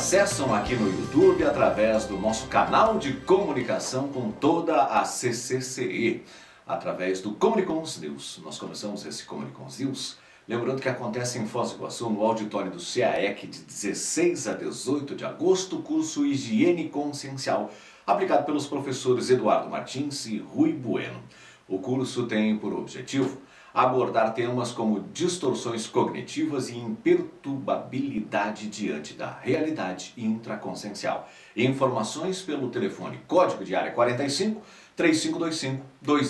acessam aqui no YouTube através do nosso canal de comunicação com toda a CCCI, através do Comunicons News. Nós começamos esse Comunicons News, lembrando que acontece em Foz do Iguaçu, no auditório do CAEC, de 16 a 18 de agosto, curso Higiene Consciencial, aplicado pelos professores Eduardo Martins e Rui Bueno. O curso tem por objetivo abordar temas como distorções cognitivas e imperturbabilidade diante da realidade intraconsciencial. Informações pelo telefone código de área 45 3525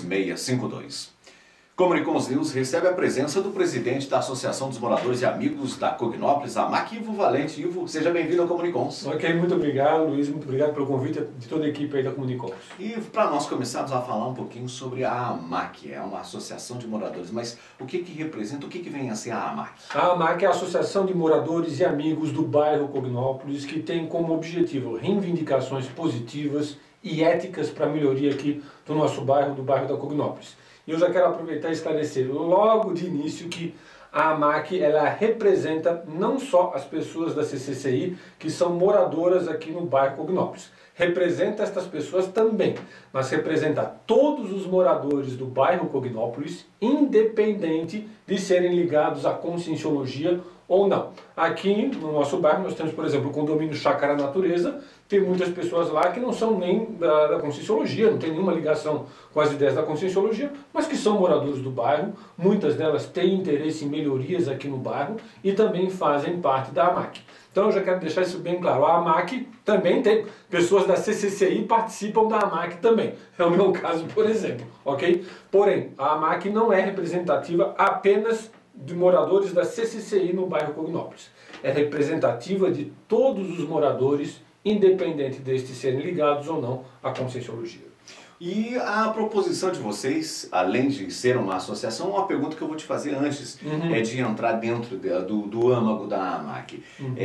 2652. Comunicons News recebe a presença do presidente da Associação dos Moradores e Amigos da Cognópolis, AMAC, Ivo Valente. Ivo, seja bem-vindo ao Comunicons. Ok, muito obrigado, Luiz, muito obrigado pelo convite de toda a equipe aí da Comunicons. E para nós começarmos a falar um pouquinho sobre a AMAC, é uma associação de moradores, mas o que representa, o que vem a ser a AMAC? A AMAC é a Associação de Moradores e Amigos do bairro Cognópolis, que tem como objetivo reivindicações positivas e éticas para a melhoria aqui do nosso bairro, do bairro da Cognópolis. E eu já quero aproveitar e esclarecer logo de início que a AMAC ela representa não só as pessoas da CCCI que são moradoras aqui no bairro Cognópolis. Representa estas pessoas também, mas representa todos os moradores do bairro Cognópolis, independente de serem ligados à conscienciologia ou não. Aqui no nosso bairro nós temos, por exemplo, o condomínio Chácara Natureza. Tem muitas pessoas lá que não são nem da conscienciologia, não tem nenhuma ligação com as ideias da conscienciologia, mas que são moradores do bairro. Muitas delas têm interesse em melhorias aqui no bairro e também fazem parte da AMAC. Então eu já quero deixar isso bem claro. A AMAC também tem pessoas da CCCI participam da AMAC também. É o meu caso, por exemplo, ok? Porém, a AMAC não é representativa apenas de moradores da CCCI no bairro Cognópolis. É representativa de todos os moradores, independente destes serem ligados ou não à conscienciologia. E a proposição de vocês, além de ser uma associação, uma pergunta que eu vou te fazer antes é de entrar dentro do âmago da AMAC.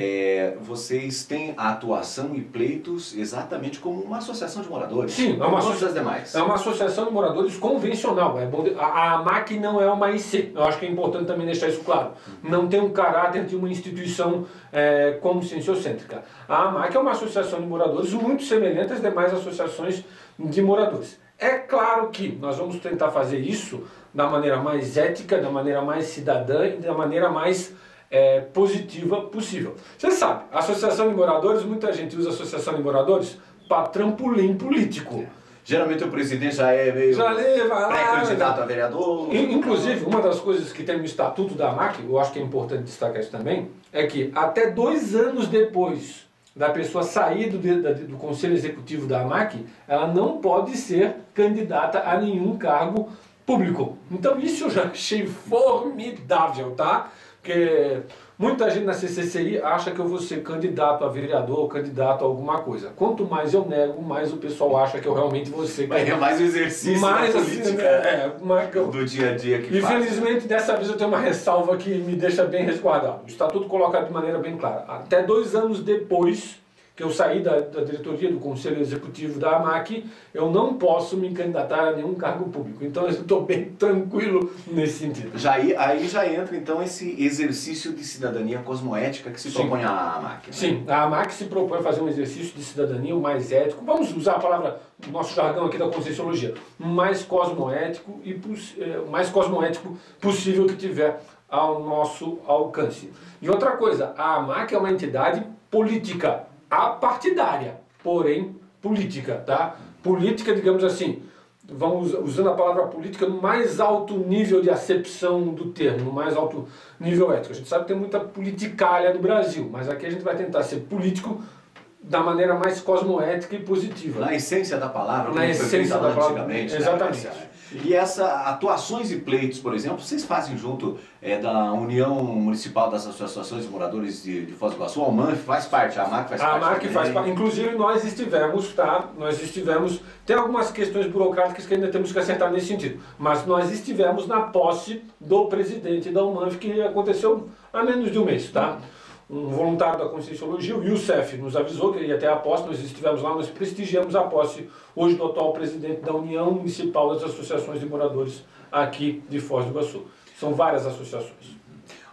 Vocês têm atuação e pleitos exatamente como uma associação de moradores? Sim, demais. É uma associação de moradores convencional. A AMAC não é uma IC. Eu acho que é importante também deixar isso claro. Não tem um caráter de uma instituição conscienciocêntrica. A AMAC é uma associação de moradores muito semelhante às demais associações de moradores. É claro que nós vamos tentar fazer isso da maneira mais ética, da maneira mais cidadã e da maneira mais positiva possível. Você sabe, a associação de moradores, muita gente usa a associação de moradores para trampolim político. Geralmente o presidente já é meio pré-candidato a vereador. Inclusive, uma das coisas que tem no estatuto da AMAC, eu acho que é importante destacar isso também, é que até 2 anos depois da pessoa sair do Conselho Executivo da AMAC, ela não pode ser candidata a nenhum cargo público. Então isso eu já achei formidável, tá? Porque muita gente na CCCI acha que eu vou ser candidato a vereador ou candidato a alguma coisa. Quanto mais eu nego, mais o pessoal acha que eu realmente vou ser candidato. É mais o exercício da política do dia a dia que faz. Infelizmente, dessa vez eu tenho uma ressalva que me deixa bem resguardado. O estatuto coloca de maneira bem clara. Até 2 anos depois que eu saí da diretoria do Conselho Executivo da AMAC, eu não posso me candidatar a nenhum cargo público. Então eu estou bem tranquilo nesse sentido. Aí já entra então esse exercício de cidadania cosmoética que se propõe a AMAC. Né? Sim, a AMAC se propõe a fazer um exercício de cidadania o mais ético, vamos usar a palavra, o nosso jargão aqui da conscienciologia, o mais cosmoético e o mais cosmoético possível que tiver ao nosso alcance. E outra coisa, a AMAC é uma entidade política, apartidária, porém política, tá? Política, digamos assim, vamos usando a palavra política no mais alto nível de acepção do termo, no mais alto nível ético. A gente sabe que tem muita politicalha no Brasil, mas aqui a gente vai tentar ser político da maneira mais cosmoética e positiva. Na essência da palavra, na essência da palavra, antigamente. exatamente. E essas atuações e pleitos, por exemplo, vocês fazem junto da União Municipal das Associações de Moradores de Foz do Iguaçu, a UMANF faz parte, a AMAC faz parte. A AMAC faz parte, inclusive nós estivemos, tá? Nós estivemos, tem algumas questões burocráticas que ainda temos que acertar nesse sentido, mas nós estivemos na posse do presidente da UMANF, que aconteceu há menos de um mês, tá? Um voluntário da conscienciologia, o Youssef, nos avisou que ele ia até a posse, nós estivemos lá, nós prestigiamos a posse hoje do atual presidente da União Municipal das Associações de Moradores aqui de Foz do Iguaçu. São várias associações.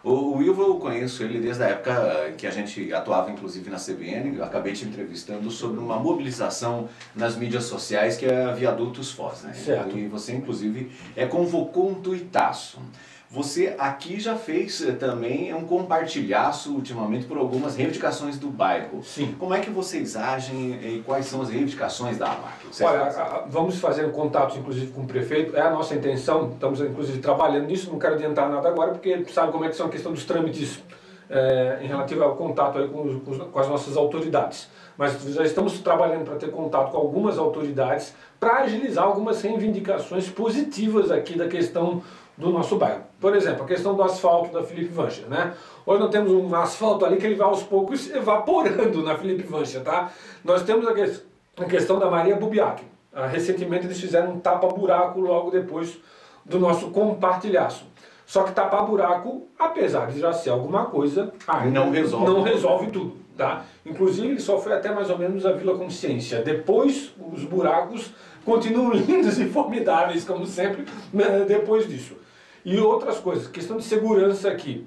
O Wilva, eu conheço ele desde a época que a gente atuava, inclusive, na CBN. Eu acabei te entrevistando sobre uma mobilização nas mídias sociais que é a Viadutos Foz, né? Certo. E você, inclusive, convocou um tuitaço. Você aqui já fez também um compartilhaço ultimamente por algumas reivindicações do bairro. Sim. Como é que vocês agem e quais são as reivindicações da AMAC? Olha, vamos fazer contatos, inclusive, com o prefeito. É a nossa intenção, estamos, inclusive, trabalhando nisso. Não quero adiantar nada agora, porque sabe como é que são a questão dos trâmites em relativo ao contato aí com as nossas autoridades. Mas já estamos trabalhando para ter contato com algumas autoridades para agilizar algumas reivindicações positivas aqui da questão do nosso bairro. Por exemplo, a questão do asfalto da Felipe Vancha, né? Hoje nós temos um asfalto ali que ele vai aos poucos evaporando na Felipe Vancha, tá? Nós temos a questão da Maria Bubiac. Recentemente eles fizeram um tapa-buraco logo depois do nosso compartilhaço. Só que tapar-buraco, apesar de já ser alguma coisa, não resolve tudo, tá? Inclusive ele só foi até mais ou menos a Vila Consciência. Depois os buracos continuam lindos e formidáveis, como sempre, depois disso. E outras coisas, questão de segurança aqui,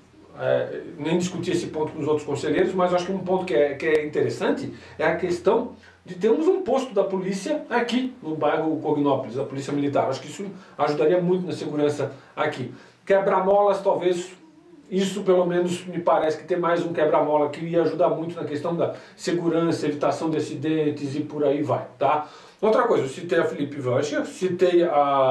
nem discuti esse ponto com os outros conselheiros, mas acho que um ponto que é interessante é a questão de termos um posto da polícia aqui no bairro Cognópolis, a polícia militar. Acho que isso ajudaria muito na segurança aqui. Quebra-molas, talvez, isso pelo menos me parece que ter mais um quebra-mola que ia ajudar muito na questão da segurança, evitação de acidentes e por aí vai, tá? Outra coisa, eu citei a Felipe Vancha, citei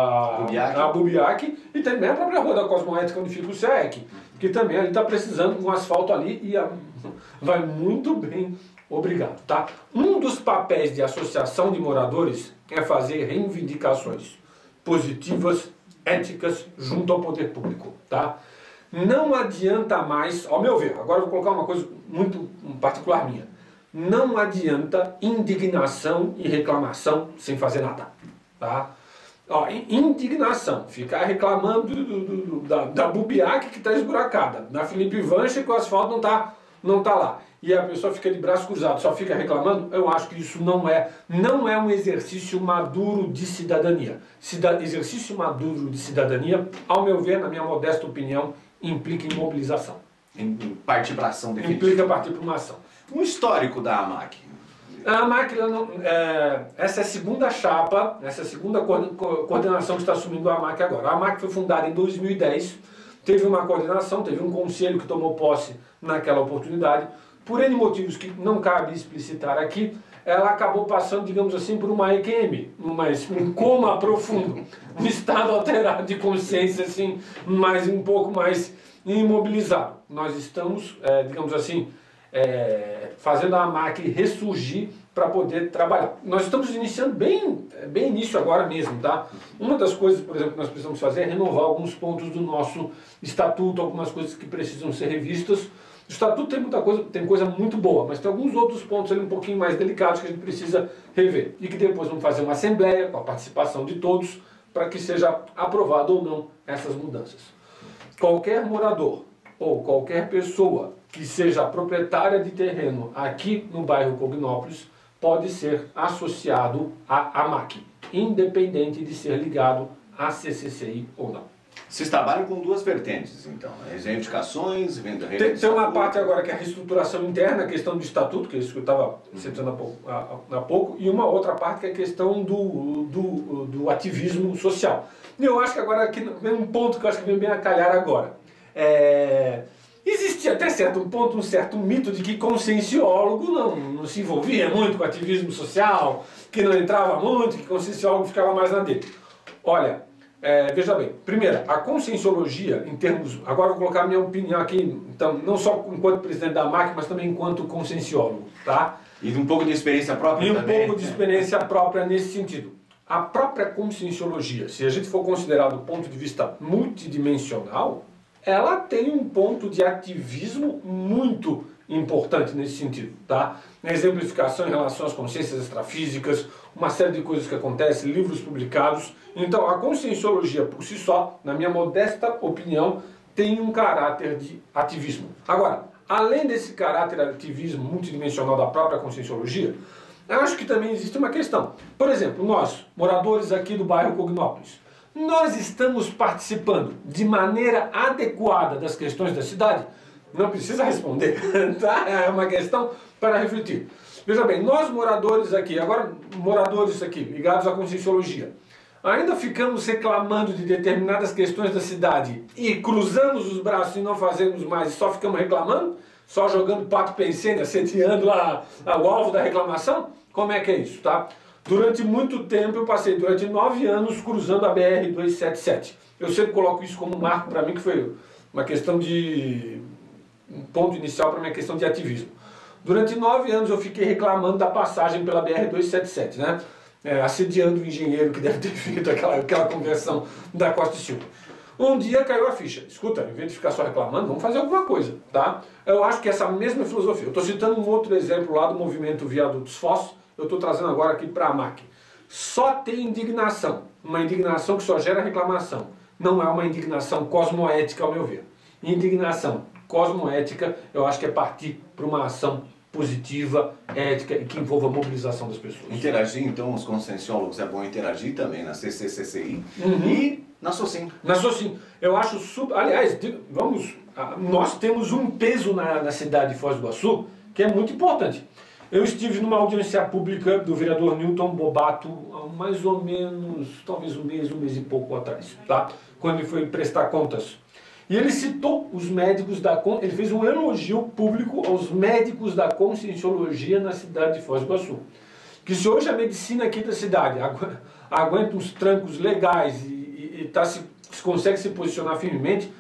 a Bubiac e também a própria Rua da Cosmoética, onde fica o SEAC, que também ali está precisando de um asfalto ali e vai muito bem, obrigado, tá? Um dos papéis de associação de moradores é fazer reivindicações positivas, éticas, junto ao poder público, tá? Não adianta mais, ao meu ver, agora eu vou colocar uma coisa muito particular minha, não adianta indignação e reclamação sem fazer nada, tá? Ó, indignação, ficar reclamando da Bubiac que está esburacada, da Felipe Vancha que o asfalto não tá lá, e a pessoa fica de braço cruzado, só fica reclamando. Eu acho que isso não é um exercício maduro de cidadania. Exercício maduro de cidadania, ao meu ver, na minha modesta opinião, implica em mobilização. Em partir para ação definitiva. Implica partir para uma ação. Um histórico da AMAC. A AMAC, essa é a segunda chapa, essa é a segunda coordenação que está assumindo a AMAC agora. A AMAC foi fundada em 2010, teve uma coordenação, teve um conselho que tomou posse naquela oportunidade. Por N motivos que não cabe explicitar aqui, ela acabou passando, digamos assim, por uma EQM, um coma profundo, um estado alterado de consciência, assim, um pouco mais imobilizado. Nós estamos, digamos assim, fazendo a AMAC ressurgir para poder trabalhar. Nós estamos iniciando bem início agora mesmo, tá? Uma das coisas, por exemplo, que nós precisamos fazer é renovar alguns pontos do nosso estatuto, algumas coisas que precisam ser revistas. O estatuto tem muita coisa, tem coisa muito boa, mas tem alguns outros pontos ali um pouquinho mais delicados que a gente precisa rever. E que depois vamos fazer uma assembleia com a participação de todos para que seja aprovado ou não essas mudanças. Qualquer morador ou qualquer pessoa que seja proprietária de terreno aqui no bairro Cognópolis pode ser associado à AMAC, independente de ser ligado à CCCI ou não. Vocês trabalham com duas vertentes, então, as reivindicações, venda Tem uma parte agora que é a reestruturação interna, a questão do estatuto, que é isso que eu estava citando há pouco, e uma outra parte que é a questão do ativismo social. E eu acho que agora aqui vem um ponto que eu acho que vem bem a calhar agora. Existia até certo ponto um certo mito de que conscienciólogo não se envolvia muito com ativismo social, que não entrava muito, que conscienciólogo ficava mais na dele. Olha, veja bem, primeiro, a conscienciologia, em termos, agora eu vou colocar a minha opinião aqui, então, não só enquanto presidente da AMAC, mas também enquanto conscienciólogo, tá? E um pouco de experiência própria também. E um pouco de experiência própria nesse sentido. A própria conscienciologia, se a gente for considerar do ponto de vista multidimensional, ela tem um ponto de ativismo muito importante nesse sentido, tá? Na exemplificação em relação às consciências extrafísicas, uma série de coisas que acontecem, livros publicados. Então, a conscienciologia por si só, na minha modesta opinião, tem um caráter de ativismo. Agora, além desse caráter de ativismo multidimensional da própria conscienciologia, acho que também existe uma questão. Por exemplo, nós, moradores aqui do bairro Cognópolis, Nós estamos participando de maneira adequada das questões da cidade? Não precisa responder, tá? É uma questão para refletir. Veja bem, nós moradores aqui, agora moradores aqui, ligados à Conscienciologia, ainda ficamos reclamando de determinadas questões da cidade e cruzamos os braços e não fazemos mais, e só ficamos reclamando? Só jogando pato pensene, assediando lá o alvo da reclamação? Como é que é isso, tá? Durante muito tempo, eu passei durante 9 anos cruzando a BR-277. Eu sempre coloco isso como marco para mim, que foi uma questão de... um ponto inicial para minha questão de ativismo. Durante 9 anos eu fiquei reclamando da passagem pela BR-277, né? Assediando o engenheiro que deve ter feito aquela conversão da Costa e Silva. Um dia caiu a ficha. Escuta, em vez de ficar só reclamando, vamos fazer alguma coisa, tá? Eu acho que essa mesma filosofia. Eu estou citando um outro exemplo lá do movimento Viadutos Foz, eu estou trazendo agora aqui para a AMAC. Só tem indignação, uma indignação que só gera reclamação. Não é uma indignação cosmoética, ao meu ver. Indignação cosmoética, eu acho que é partir para uma ação positiva, ética e que envolva a mobilização das pessoas. Interagir, então, os conscienciólogos, é bom interagir também na CCCCI e na SOCIM. Na SOCIM. Eu acho aliás, nós temos um peso na cidade de Foz do Iguaçu que é muito importante. Eu estive numa audiência pública do vereador Newton Bobato há mais ou menos, talvez um mês e pouco atrás, tá? Quando ele foi prestar contas. E ele citou os médicos ele fez um elogio público aos médicos da Conscienciologia na cidade de Foz do Iguaçu. Que se hoje a medicina aqui da cidade aguenta uns trancos legais e consegue se posicionar firmemente,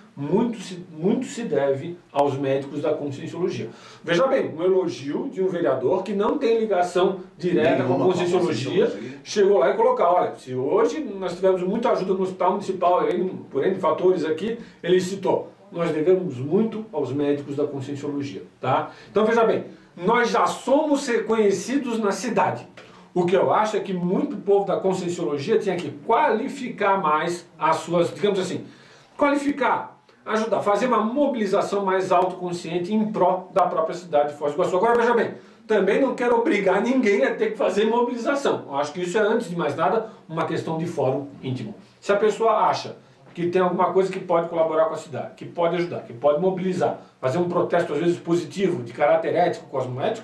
muito se deve aos médicos da Conscienciologia. Veja bem, um elogio de um vereador que não tem ligação direta com a Conscienciologia, chegou lá e colocou, olha, se hoje nós tivemos muita ajuda no hospital municipal, por N fatores aqui, ele citou, nós devemos muito aos médicos da Conscienciologia, tá? Então veja bem, nós já somos reconhecidos na cidade. O que eu acho é que muito povo da Conscienciologia tinha que qualificar mais as suas, digamos assim, qualificar, ajudar, fazer uma mobilização mais autoconsciente em prol da própria cidade de Foz do Iguaçu. Agora veja bem, também não quero obrigar ninguém a ter que fazer mobilização. Eu acho que isso é, antes de mais nada, uma questão de fórum íntimo. Se a pessoa acha que tem alguma coisa que pode colaborar com a cidade, que pode ajudar, que pode mobilizar, fazer um protesto às vezes positivo, de caráter ético, cosmoético,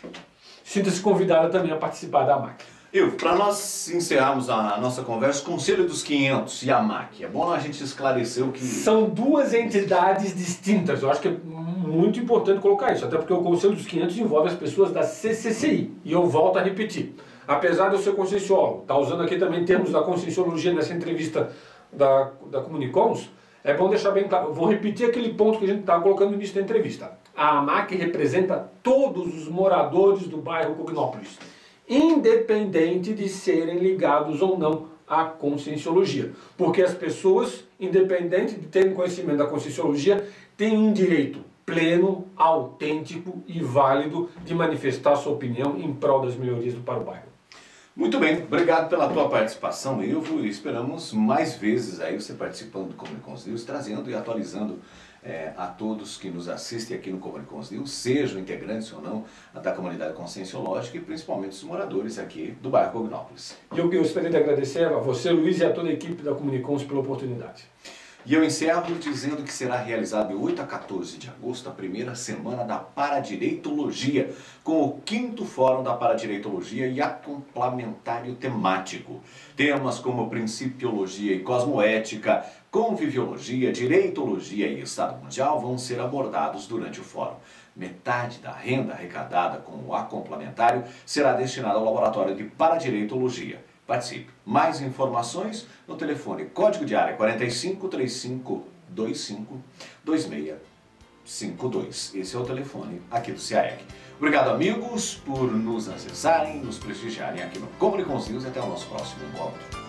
sinta-se convidada também a participar da AMAC. Para nós encerrarmos a nossa conversa, Conselho dos 500 e a AMAC, é bom a gente esclarecer o que... São duas entidades distintas, eu acho que é muito importante colocar isso, até porque o Conselho dos 500 envolve as pessoas da CCCI, e eu volto a repetir, apesar de eu ser conscienciólogo, tá usando aqui também termos da Conscienciologia nessa entrevista da Comunicons, é bom deixar bem claro, eu vou repetir aquele ponto que a gente estava colocando no início da entrevista. A AMAC representa todos os moradores do bairro Cognópolis, independente de serem ligados ou não à Conscienciologia. Porque as pessoas, independente de terem conhecimento da Conscienciologia, têm um direito pleno, autêntico e válido de manifestar sua opinião em prol das melhorias para o bairro. Muito bem, obrigado pela tua participação, Ilvo, e esperamos mais vezes aí você participando do Comunicons News, trazendo e atualizando a todos que nos assistem aqui no Comunicons News, sejam integrantes ou não da comunidade conscienciológica e principalmente os moradores aqui do bairro Cognópolis. E eu gostaria de agradecer a você, Luiz, e a toda a equipe da Comunicons pela oportunidade. E eu encerro dizendo que será realizado de 8 a 14 de agosto a primeira semana da Paradireitologia, com o 5º Fórum da Paradireitologia e a complementário temático. Temas como Principiologia e Cosmoética, Conviviologia, Direitologia e Estado Mundial vão ser abordados durante o fórum. Metade da renda arrecadada com o complementário será destinada ao Laboratório de Paradireitologia. Participe. Mais informações no telefone código de área 45 3525 2652. Esse é o telefone aqui do CAEC. Obrigado, amigos, por nos acessarem, nos prestigiarem aqui no Comunicons News. Até o nosso próximo encontro.